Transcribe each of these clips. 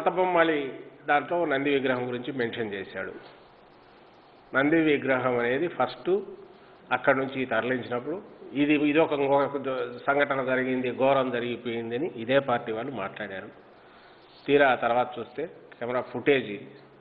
బొమ్మాళి దాంట్లో నంది విగ్రహం గురించి మెన్షన్ చేశాడు. నంది విగ్రహం అనేది ఫస్ట్ అక్కడి నుంచి తరలించినప్పుడు ఇది ఒక సంఘటన జరిగింది, ఘోరం జరిగిపోయిందని ఇదే పార్టీ వాళ్ళు మాట్లాడారు. తీరా తర్వాత చూస్తే కెమెరా ఫుటేజ్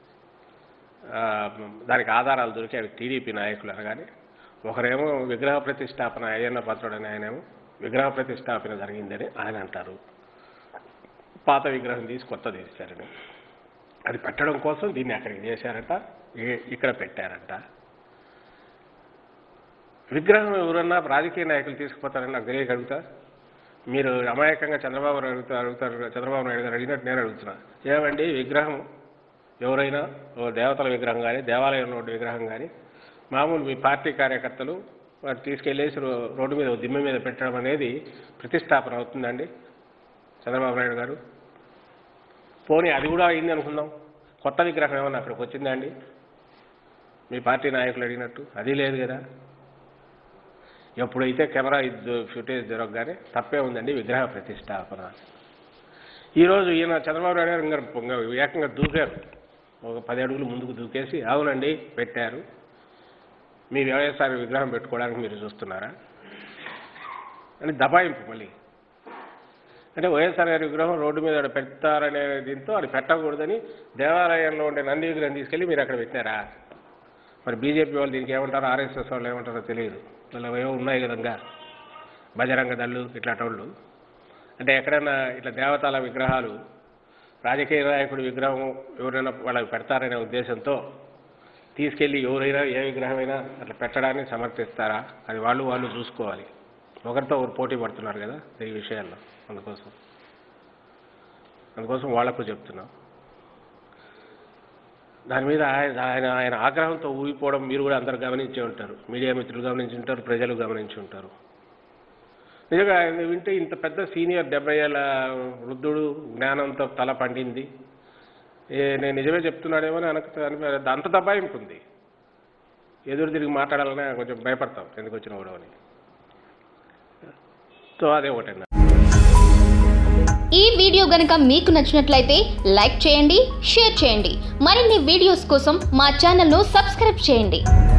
దానికి ఆధారాలు దొరికి అవి టీడీపీ నాయకులు అనగానే ఒకరేమో విగ్రహ ప్రతిష్టాపన అయ్యన్న పాత్రుడని ఆయనేమో విగ్రహ ప్రతిష్టాపన జరిగిందని ఆయన అంటారు. పాత విగ్రహం తీసి కొత్తది తీశారని అది పెట్టడం కోసం దీన్ని అక్కడికి చేశారట, ఇక్కడ పెట్టారంట. విగ్రహం ఎవరన్నా రాజకీయ నాయకులు తీసుకుపోతారని నాకు తెలియగలుగుతా. మీరు అమాయకంగా చంద్రబాబు నాయుడు గారు అడిగినట్టు నేను అడుగుతున్నా. ఏమండి విగ్రహం ఎవరైనా ఓ దేవతల విగ్రహం కానీ దేవాలయంలో విగ్రహం కానీ మామూలు మీ పార్టీ కార్యకర్తలు వారు తీసుకెళ్ళేసి రోడ్డు మీద దిమ్మె మీద పెట్టడం అనేది ప్రతిష్టాపన అవుతుందండి చంద్రబాబు నాయుడు గారు? పోనీ అది కూడా అయింది అనుకుందాం, కొత్త విగ్రహం ఏమన్నా అక్కడికి వచ్చిందా అండి మీ పార్టీ నాయకులు అడిగినట్టు? అది లేదు కదా. ఎప్పుడైతే కెమెరా ఫుటేజ్ జరగగానే తప్పే ఉందండి విగ్రహ ప్రతిష్టాపన. ఈరోజు ఈయన చంద్రబాబు నాయుడు గారు ఏకంగా దూకారు, ఒక 10 అడుగులు ముందుకు దూకేసి అవునండి పెట్టారు, మీ వైఎస్ఆర్ విగ్రహం పెట్టుకోవడానికి మీరు చూస్తున్నారా అని దబాయింపు. మళ్ళీ అంటే వైఎస్ఆర్ గారి విగ్రహం రోడ్డు మీద పెడతారనే దీంతో అది పెట్టకూడదని దేవాలయంలో ఉండే నంది విగ్రహం తీసుకెళ్ళి మీరు అక్కడ పెట్టారా? మరి బీజేపీ వాళ్ళు దీనికి ఏమంటారో, ఆర్ఎస్ఎస్ వాళ్ళు ఏమంటారో తెలియదు. ఇలా ఏవో ఉన్నాయి కదంగా బజరంగ దళ్ళు ఇట్లాంటి వాళ్ళు. అంటే ఎక్కడైనా ఇట్లా దేవతల విగ్రహాలు రాజకీయ నాయకుడి విగ్రహం ఎవరైనా వాళ్ళకి పెడతారనే ఉద్దేశంతో తీసుకెళ్ళి ఎవరైనా ఏ విగ్రహమైనా అట్లా పెట్టడాన్ని సమర్థిస్తారా? అది వాళ్ళు చూసుకోవాలి. ఒకరితో ఒకరు పోటీ పడుతున్నారు కదా ఈ విషయాల్లో. అందుకోసం వాళ్లకు చెప్తున్నాం. దాని మీద ఆయన ఆగ్రహంతో ఊగిపోవడం మీరు కూడా అందరు గమనించే ఉంటారు, మీడియా మిత్రులు గమనించి ఉంటారు, ప్రజలు గమనించి ఉంటారు. నిజంగా ఆయన వింటే ఇంత పెద్ద సీనియర్ 70 ఏళ్ళ వృద్ధుడు జ్ఞానంతో తల పండింది, నేను నిజమే చెప్తున్నాడేమో అని అంత దబాయింపుంది. ఎదురు తిరిగి మాట్లాడాలనే కొంచెం భయపడతాం ఎందుకు వచ్చిన కూడా అని. సో అదే ఒకటన్నా. ఈ వీడియో గనుక మీకు నచ్చినట్లయితే లైక్ చేయండి, షేర్ చేయండి. మరిన్ని వీడియోస్ కోసం మా ఛానల్ను సబ్స్క్రైబ్ చేయండి.